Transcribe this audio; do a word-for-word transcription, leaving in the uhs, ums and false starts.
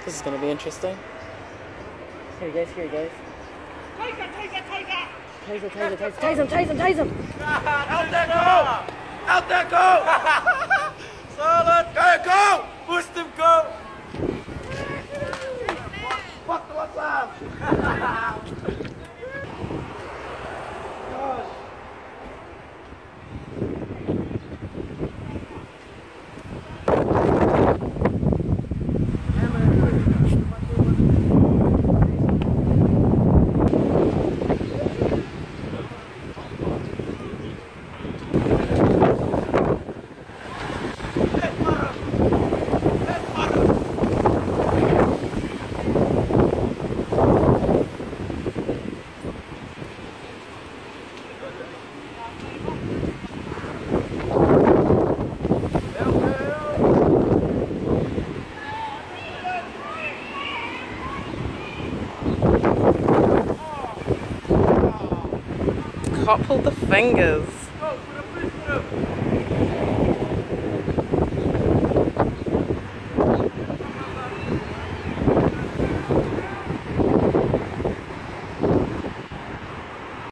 This is going to be interesting. Here he goes, here he goes. Taser, taser, taser! Taser, taser, taser, tase him, tase him, tase him! Out there, go! Out there, go! Solid! Go, go! Push them, go! Fuck the what's up? Can't pull the fingers. Go, put a push, put a